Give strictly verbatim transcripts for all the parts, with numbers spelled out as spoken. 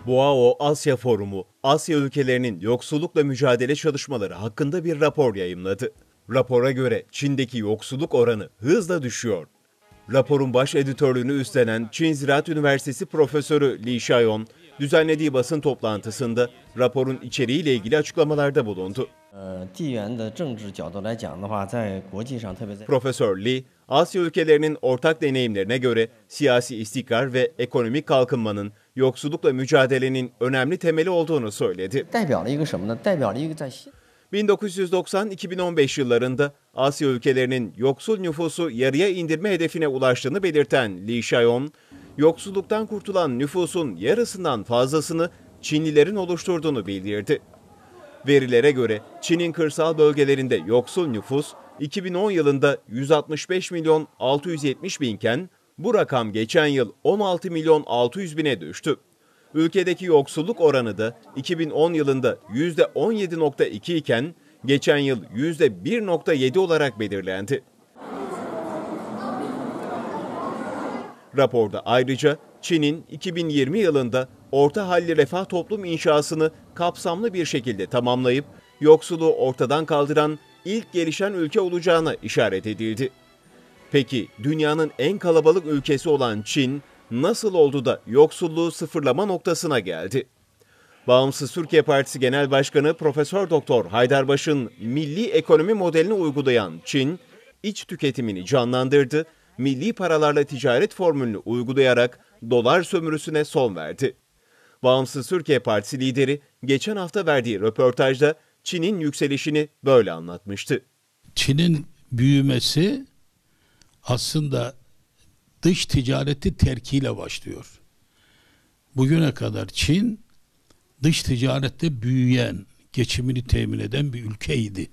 Boao Asya Forumu, Asya ülkelerinin yoksullukla mücadele çalışmaları hakkında bir rapor yayımladı. Rapora göre Çin'deki yoksulluk oranı hızla düşüyor. Raporun baş editörlüğünü üstlenen Çin Ziraat Üniversitesi Profesörü Li Xiaoyong, düzenlediği basın toplantısında raporun içeriğiyle ilgili açıklamalarda bulundu. Profesör Li, Asya ülkelerinin ortak deneyimlerine göre siyasi istikrar ve ekonomik kalkınmanın yoksullukla mücadelenin önemli temeli olduğunu söyledi. bin dokuz yüz doksan iki bin on beş yıllarında Asya ülkelerinin yoksul nüfusu yarıya indirme hedefine ulaştığını belirten Li Xiaoyong, yoksulluktan kurtulan nüfusun yarısından fazlasını Çinlilerin oluşturduğunu bildirdi. Verilere göre Çin'in kırsal bölgelerinde yoksul nüfus iki bin on yılında yüz altmış beş milyon altı yüz yetmiş binken bu rakam geçen yıl on altı milyon altı yüz bine düştü. Ülkedeki yoksulluk oranı da iki bin on yılında yüzde on yedi nokta iki iken geçen yıl yüzde bir nokta yedi olarak belirlendi. Raporda ayrıca Çin'in iki bin yirmi yılında orta halli refah toplum inşasını kapsamlı bir şekilde tamamlayıp yoksulluğu ortadan kaldıran ilk gelişen ülke olacağına işaret edildi. Peki dünyanın en kalabalık ülkesi olan Çin nasıl oldu da yoksulluğu sıfırlama noktasına geldi? Bağımsız Türkiye Partisi Genel Başkanı Profesör Doktor Haydarbaş'ın milli ekonomi modelini uygulayan Çin, iç tüketimini canlandırdı, milli paralarla ticaret formülünü uygulayarak dolar sömürüsüne son verdi. Bağımsız Türkiye Partisi lideri geçen hafta verdiği röportajda Çin'in yükselişini böyle anlatmıştı. Çin'in büyümesi aslında dış ticareti terkiyle başlıyor. Bugüne kadar Çin dış ticarette büyüyen, geçimini temin eden bir ülkeydi.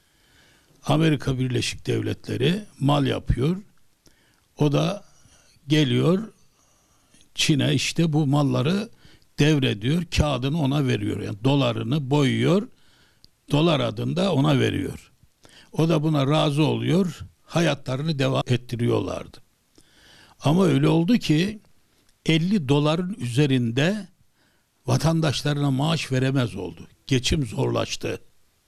Amerika Birleşik Devletleri mal yapıyor. O da geliyor Çin'e işte bu malları devrediyor, kağıdını ona veriyor. Yani dolarını boyuyor, dolar adında ona veriyor. O da buna razı oluyor, hayatlarını devam ettiriyorlardı. Ama öyle oldu ki elli doların üzerinde vatandaşlarına maaş veremez oldu. Geçim zorlaştı.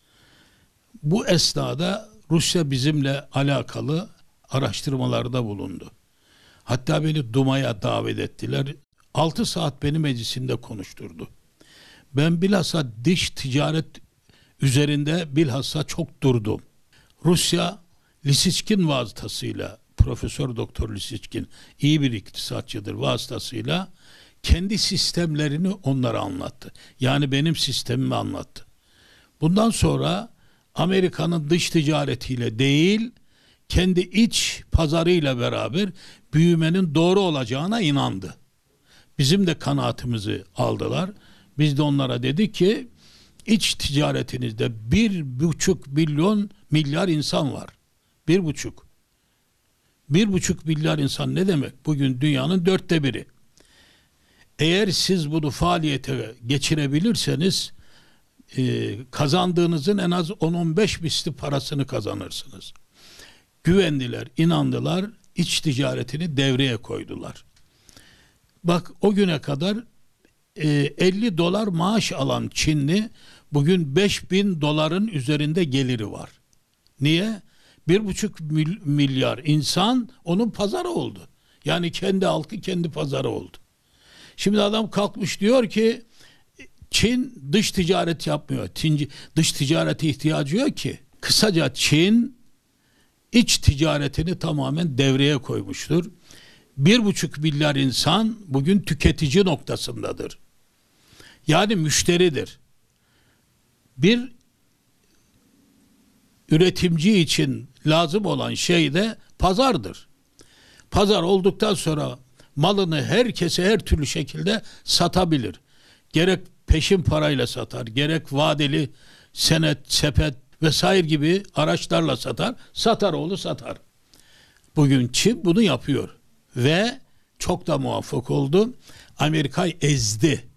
Bu esnada Rusya bizimle alakalı araştırmalarda bulundu. Hatta beni Duma'ya davet ettiler. altı saat beni meclisinde konuşturdu. Ben bilhassa dış ticaret üzerinde bilhassa çok durdum. Rusya Lisiçkin vasıtasıyla, Profesör Doktor Lisiçkin iyi bir iktisatçıdır, vasıtasıyla kendi sistemlerini onlara anlattı. Yani benim sistemimi anlattı. Bundan sonra Amerika'nın dış ticaretiyle değil, kendi iç pazarıyla beraber büyümenin doğru olacağına inandı. Bizim de kanaatimizi aldılar. Biz de onlara dedik ki iç ticaretinizde bir buçuk milyon milyar insan var. Bir buçuk. Bir buçuk milyar insan ne demek? Bugün dünyanın dörtte biri. Eğer siz bunu faaliyete geçirebilirseniz e, kazandığınızın en az on on beş misli parasını kazanırsınız. Güvendiler, inandılar, iç ticaretini devreye koydular. Bak o güne kadar e, elli dolar maaş alan Çinli bugün beş bin doların üzerinde geliri var. Niye? Bir buçuk milyar insan onun pazarı oldu. Yani kendi halkı kendi pazarı oldu. Şimdi adam kalkmış diyor ki Çin dış ticaret yapmıyor. Çin, dış ticarete ihtiyacı yok ki. Kısaca Çin iç ticaretini tamamen devreye koymuştur. Bir buçuk milyar insan bugün tüketici noktasındadır. Yani müşteridir. Bir üretimci için lazım olan şey de pazardır. Pazar olduktan sonra malını herkese her türlü şekilde satabilir. Gerek peşin parayla satar, gerek vadeli senet, sepet vesaire gibi araçlarla satar. Satar oğlu satar. Bugün Çin bunu yapıyor ve çok da muvaffak oldu. Amerika'yı ezdi.